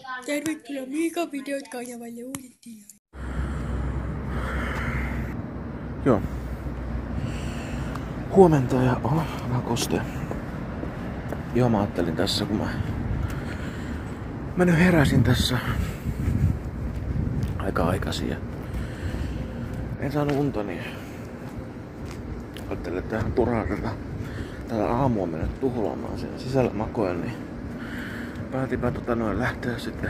Tervetuloa Miikan videot kanavalle uudettiin. Joo. Huomenta ja vähän kostea. Joo, mä ajattelin tässä, kun mä nyt heräsin tässä aika aikaisin ja en saanut unta, niin ajattelin, että ihan turhaa tätä aamua mennä tuhlaamaan sen sisällä makoen, niin päätinpä lähteä sitten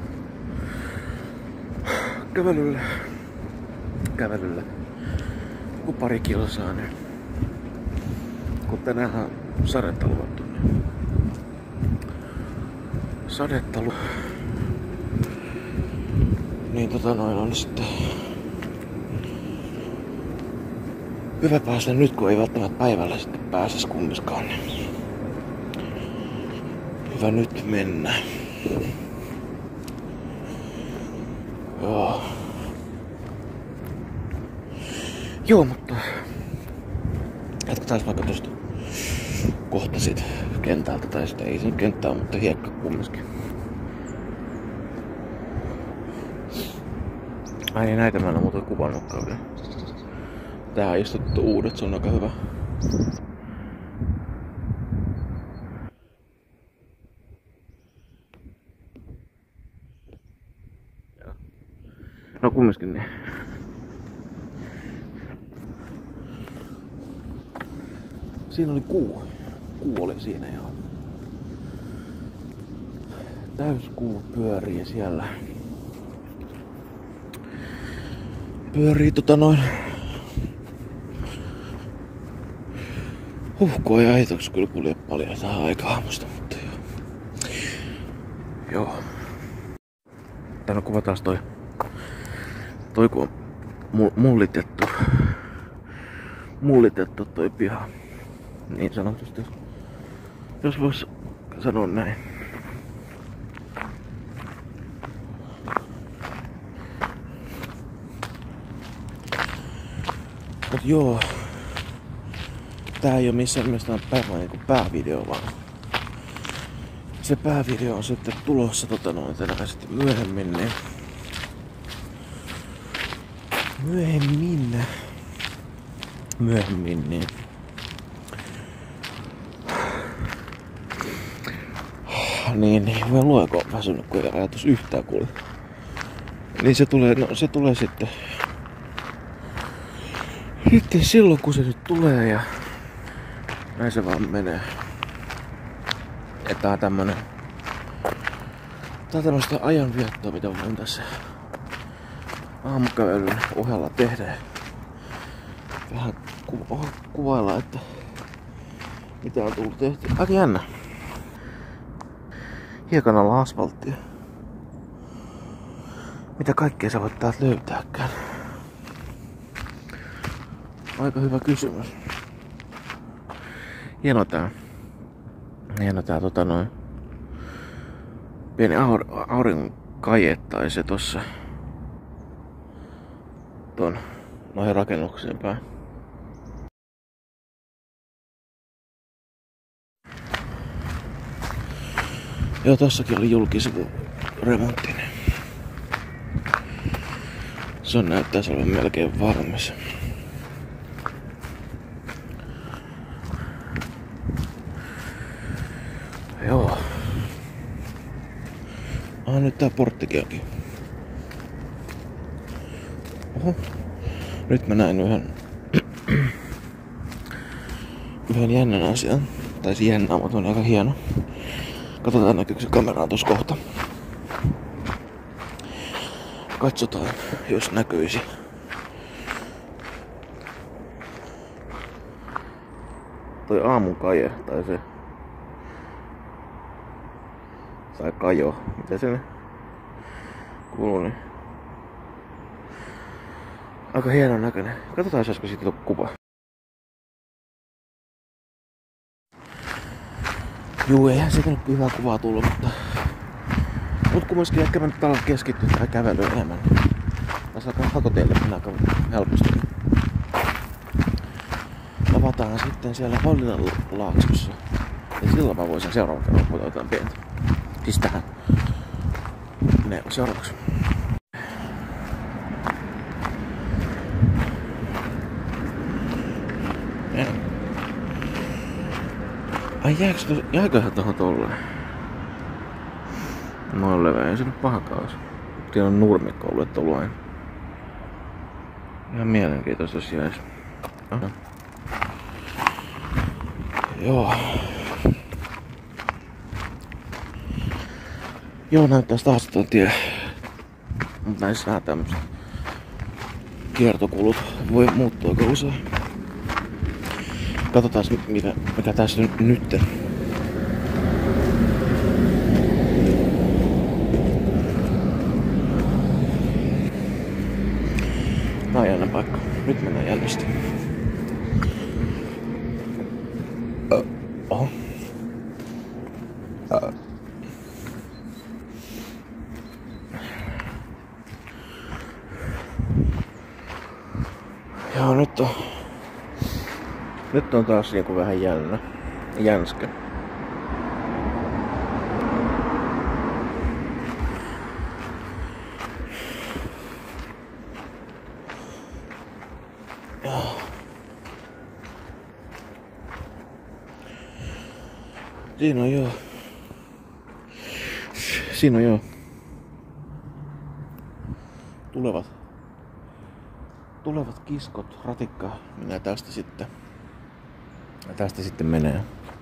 kävelylle. Joku pari kilsaa nyt. Kun tänään on sadetta luvattu, niin on sitten hyvä päästä nyt, kun ei välttämättä päivällä sitten pääsis kummiskaan. Hyvä nyt mennä. Joo, mutta jatketaan vaikka tosta kohta sit kentältä, tai sitä ei sen kenttää ole, mutta hiekka kumminkin. Ai niin, näitä mä en oo muuten kuvannutkaan vielä. Tää on istuttu uudet, se on aika hyvä. No kumminkin niin. Siinä oli kuu. Kuu oli siinä joo. Täyskuu pyörii siellä. Pyörii Huhkoa ja aitoksi kyllä kulje paljon tähän aikaan aamusta, mutta joo. Täällä kuvataan toi kun on mullitettu toi piha. Niin sanotusti, jos vois sanoa näin. Mut joo, tää ei oo missään mielessä niin päävideo, vaan se päävideo on sitten tulossa tänään sitten myöhemmin, niin myöhemmin, niin niin, voi lueko väsynyt, kun ei ajatus yhtään kuule. Niin se tulee sitten silloin, kun se nyt tulee ja näin se vaan menee. Ja tää on tämmöstä ajanviettoa, mitä voin tässä aamukävelyn ohella tehdä. Vähän kuvailla, että mitä on tullut tehty. Aika jännä. Hiekan alla asfalttia. Mitä kaikkea sä voit täältä löytääkään? Aika hyvä kysymys. Hieno tää pieni auringon kaje tai se tossa noihin rakennuksiin päin. Joo, tossakin oli julkisivu remonttinen. Se näyttäisi olevan melkein valmis. Joo. Nyt tää porttikin onkin. Oho. Nyt mä näin yhden jännän asian. Tai se jännä, mutta on aika hieno. Katsotaan näkyykö se kameraan tossa kohta. Katsotaan, jos näkyisi. Toi aamun kaje, tai se... Tai kajo, mitä se kuuluu, niin... Aika hienon näköinen. Katsotaan, saisiko siitä kuva. Juu, eihän siitä nyt hyvää kuvaa tullut, mutta kumminkin ehkä mä nyt täällä keskittyä tähän kävelyyn enemmän. Tässä alkaa hakoteille mennä aika helposti. Tavataan sitten siellä Hollinan laaksossa. Ja silloin mä voisin seuraavan kerran kuvata jotain pientä. Siis tähän menee seuraavaksi? Ai jääköhän tohon tolleen? Noin leveä, ei se nyt pahakaan olisi. Siinä on nurmikko ollut tullut aina. Ihan mielenkiintoista jos jäisi. Aha. Joo. Joo, näyttäis taas tuon tie. Mut näissä nää tämmöset kiertokulut voi muuttua aika usein. Katsotaan mikä tässä nyt. Tää on jännä paikka. Nyt mennään jännisti. Oho. Joo, nyt on taas niinku vähän jänskä. Siinä on joo. Tulevat kiskot, ratikka menee tästä sitten. Ja tästä sitten menee.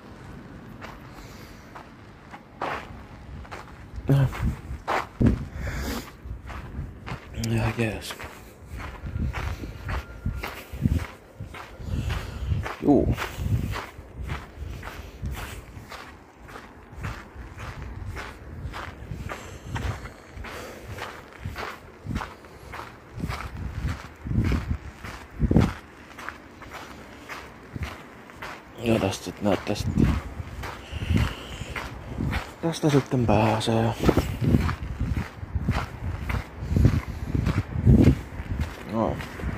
Ja jees. Juu. Ja tästä sitten näyttää sitten. Tästä sitten pääsee. No.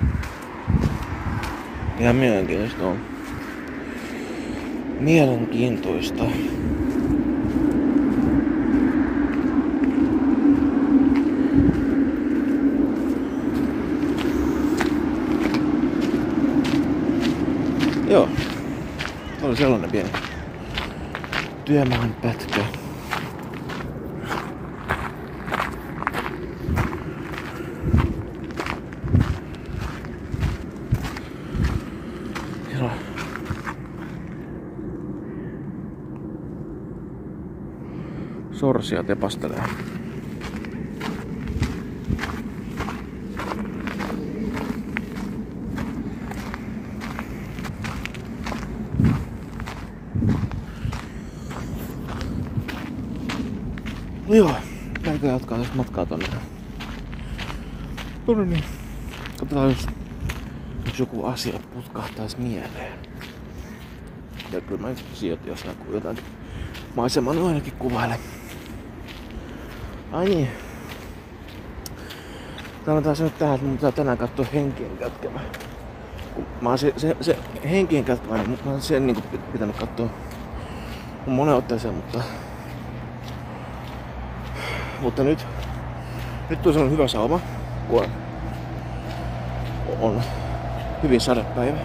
Ihan mielenkiintoista on. Mielenkiintoista. Joo. Tämä oli sellainen pieni työmaan pätkä. Joo. Sorsia tepastelee. Joo, käykö jatkaa tästä matkaa tonne. No niin. Katsotaan jos joku asia putkahtaisi mieleen. Ja kyllä mä sijoitin jos näkyy jotain maisemaa, niin ainakin kuvailen. Ai niin. Täällä on taas nyt tähän, että mun pitää tänään katsoa Henkien kätkemä. Mä oon se Henkien kätkemä, niin mä oon sen niinku pitänyt katsoa monen otteeseen, mutta nyt tuli sellainen hyvä sauma, kun on hyvin sadepäivä,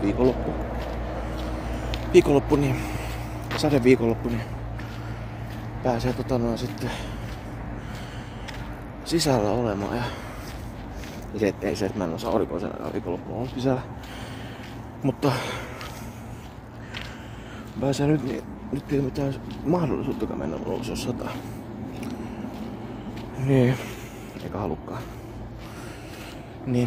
sadeviikonloppu, niin sadeviikonloppu, niin pääsee sitten sisällä olemaan ja se, ettei se, että mä en osaa aurinkoisen viikonloppuun olla sisällä, mutta pääsee nyt, niin nyt ei ole mitään mahdollisuutta mennä ulos, jos sataa. Niin, eikä halukkaan. Niin.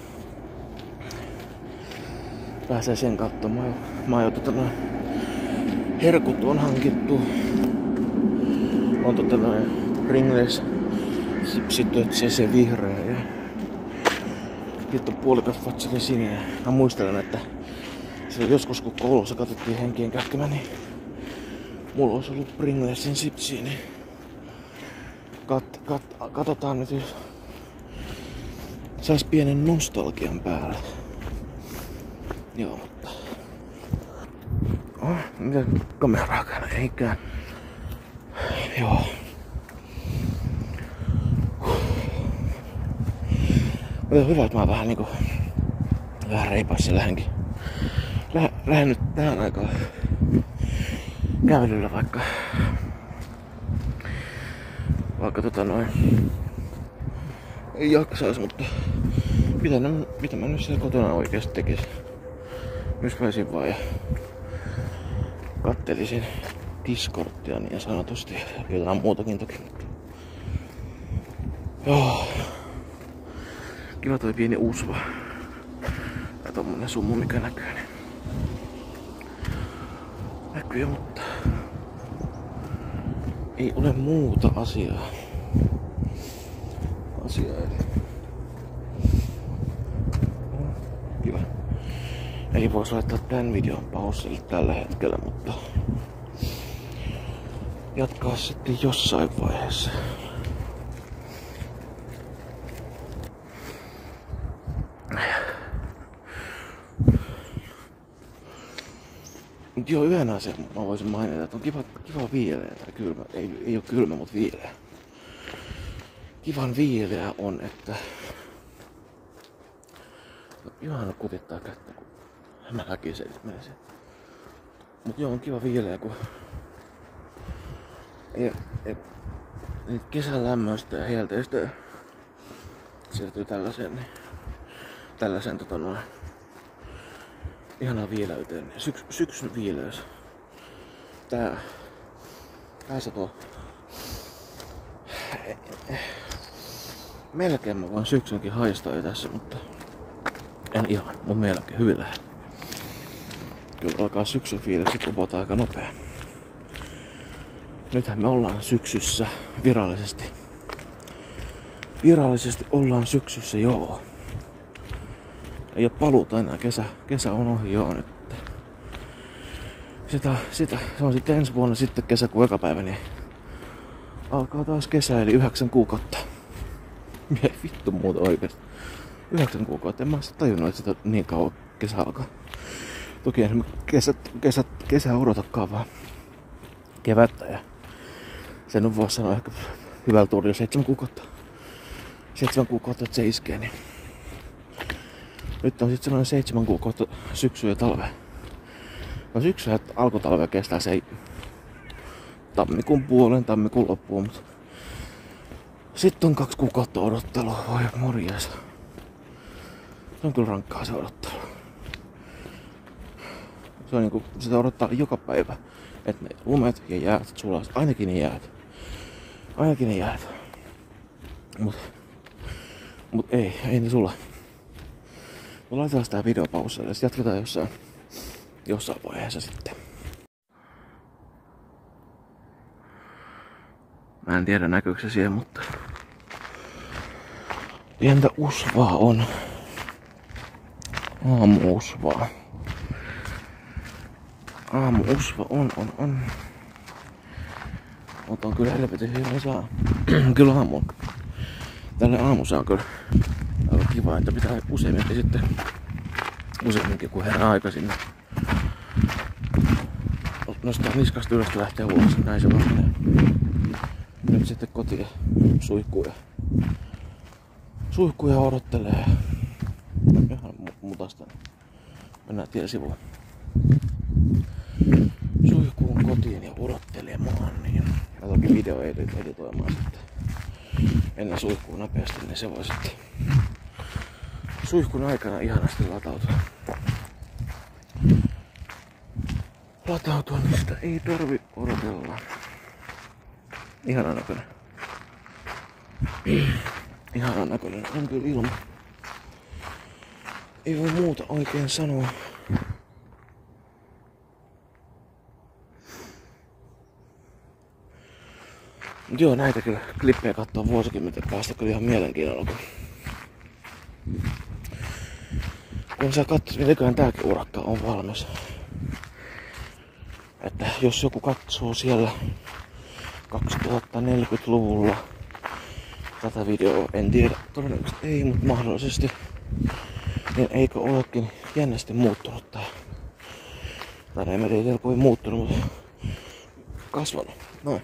Pääsee sen katsomaan. Mä oon jo herkut on hankittu. On Pringles, sipsitötsä, se vihreä ja vittu puolikas fatseli sininen. Mä muistelen, että silloin joskus kun koulussa katsottiin Henkien kätkemä, niin mulla olisi ollut Pringlesin sipsiä, niin katsotaan nyt, jos sais pienen nostalgian päälle. Joo, mutta mitä kameraakaan eikään. Joo. on hyvä, että mä vähän niinku vähän reipaassa lähdenkin. Lähden nyt tähän aikaan kävelyllä vaikka ei jaksais, mutta mitä mä nyt siellä kotona oikeesti tekisin. Myös pääsin vaan ja kattelisin Discordia niin sanotusti. Jotain muutakin toki. Joo. Kiva toi pieni usva. Ja tommonen summu mikä näkyy. Näkyy, mutta ei ole muuta asiaa. Eli kiva. Ei vois laittaa tän videon paussille tällä hetkellä, mutta jatkaa sitten jossain vaiheessa. Mut joo, yhden asian mä voisin mainita, että on kiva viileä tai kylmä. Ei oo kylmä, mut viileä. Kivan viileä on, että ihana kutittaa kättä, kun mä väkisin menee sen. Mut joo, on kiva viileä, kun kesän lämmöstä ja helteistä siirtyy tällaisen ihanaa viileyteen. Syksyn viileys. Tässä tuo melkein mä voin syksynkin haistaa jo tässä, mutta en ihan, mun melkein hyvin lähde. Kyllä alkaa syksyn fiilikset upota aika nopea. Nythän me ollaan syksyssä virallisesti. Virallisesti ollaan syksyssä, joo. Ei oo paluuta enää, kesä on ohi joo nyt. Se on sitten ensi vuonna sitten kesäkuun eka päivä, niin alkaa taas kesä, eli 9 kuukautta. Mie vittu muuta oikeesti. 9 kuukautta, en mä sitä tajunnut, että sitä niin kauan kesä alkaa. Toki en kesä odotakaan vaan kevättä ja sen on voisi sanoa ehkä hyvällä tuurilla 7 kuukautta. 7 kuukautta, että se iskee, niin nyt on sitten sellainen 7 kuukautta syksyä ja talvea. No syksyä alkutalvea kestää se tammikuun puolen, tammikuun loppuun, mutta sitten on 2 kuukautta odottelua, voi morjes. Se on kyllä rankkaa se odottelu. Se on niinku, sitä odottaa joka päivä, että ne lumet ja jäät sulas, ainakin ne jäät. Mut ei ne sula. Me laitetaan tää video paussille ja sit jatketaan jossain vaiheessa sitten. Mä en tiedä näkyykö se siihen, mutta pientä usvaa on. Aamuusvaa. Aamuusva on. Mutta on kyllä helvetin hyvä saa. Kyllä tälle aamussa on kyllä aika kiva, että pitää useamminkin kun herää aikaisin. Nostaa niskasta ylös ja lähtee ulos, näin se vaan menee. Nyt sitten kotiin suihkuja odottelee. Ihan mutasta. Mennään tien sivuun. Suihkuun kotiin ja odottelemaan, niin mä toki video editoimaan sitten ennen suihkuun nopeasti, niin se voi sitten suihkun aikana ihanasti latautua, niin sitä ei tarvi odotella. Ihanan näköinen. Ihanan näköinen on kyllä ilma. Ei voi muuta oikein sanoa. Mut joo, näitä kyllä klippejä kattoo vuosikymmenten päästä kyllä ihan mielenkiinnolla. Kun sä katsot, mitenköhän tääkin urakka on valmis. Että jos joku katsoo siellä 2040-luvulla tätä videoa, en tiedä, todennäköisesti ei, mutta mahdollisesti, niin eikö olekin jännästi muuttunut tää. Tai ei tiedä kovin muuttunut, mutta kasvanut. Noin.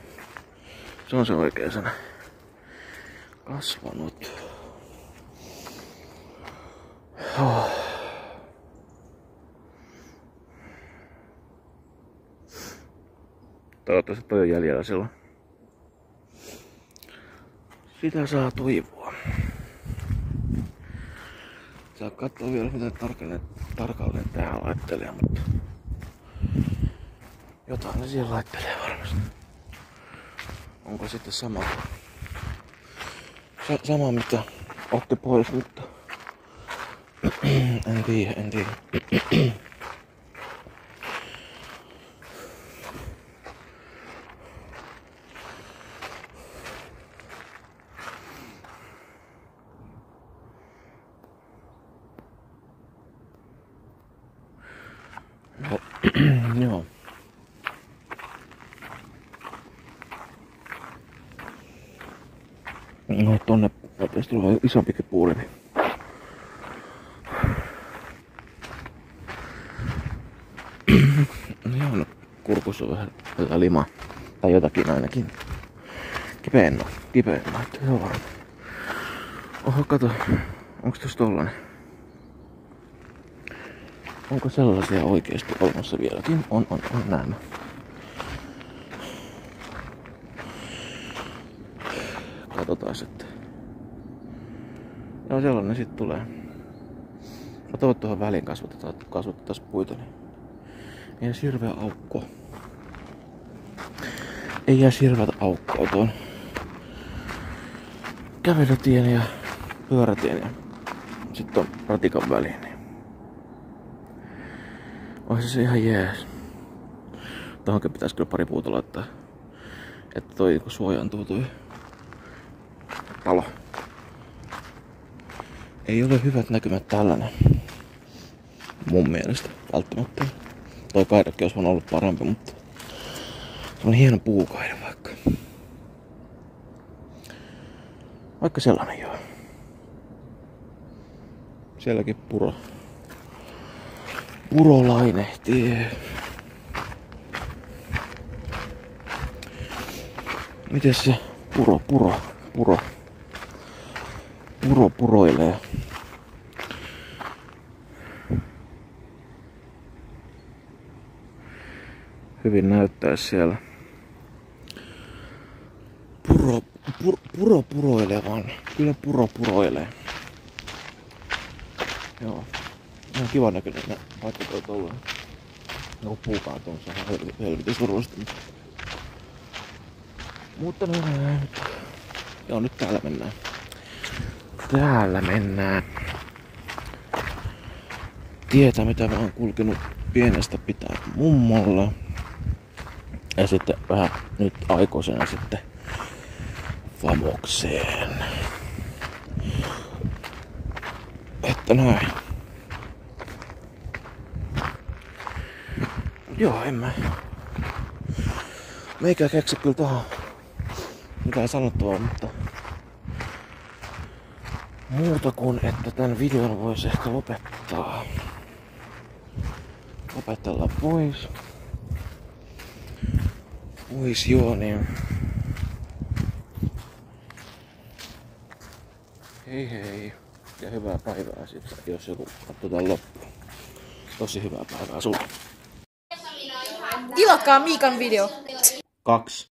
Se on se oikea sana. Kasvanut. Oh. Toivottavasti toi on jäljellä silloin. Sitä saa toivoa. Saa katsoa vielä mitä tarkalleen tää laittelee, mutta jotain ne siellä laittelee varmasti. Onko sitten sama mitä otti pois, mutta en tiedä. Joo. No tonne pitäisi tulla isompikin puuli. Joo, no kurkussa on vähän jotain limaa. Tai jotakin ainakin. Kipeän laittaa, se on varma. Oho, kato. Onks tossa tollanen? Onko sellaisia oikeesti olemassa vieläkin? On näemmä. Katsotaan sitten. Joo, sellainen sit tulee. Mä toivon tuohon väliin kasvatetaan puita, niin ei jää hirveä aukko. Ei jää hirveätä aukkoa tuon kävelytien ja pyörätien ja sit ton ratikan väliin. Niin. Ois se ihan jees. Tohonkin pitäis kyllä pari puuta laittaa, että toi suojaantuu toi talo. Ei ole hyvät näkymät tällainen. Mun mielestä välttämättä. Toi kaidakin olisi ollut parempi, mutta se on hieno puukaide vaikka. Vaikka sellainen joo. Sielläkin puro lainehtii. Mites se puro puroilee? Hyvin näyttää siellä. Puro puroilee vaan. Kyllä puro puroilee. Joo. Ihan kivan näköinen vaikka toi tollanen. No puukaan tuossa helvetin surullista. Mutta näin. Joo, nyt täällä mennään. Tietä mitä mä oon kulkenut pienestä pitää mummolla. Ja sitten vähän nyt aikuisena sitten Famokseen. Että näin. Joo, meikä keksi kyllä tähän mitään sanottavaa, mutta muuta kuin että tän videon voisi ehkä lopettaa. Lopetella pois. Joo, niin hei ja hyvää päivää sitten, jos joku katsotaan loppuun. Tosi hyvää päivää sulle. Tilatkaa Miikan video. 2.